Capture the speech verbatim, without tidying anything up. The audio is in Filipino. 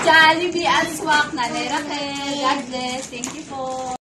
Jollibee and Swak, Nanay Raquel. God bless. Thank you po.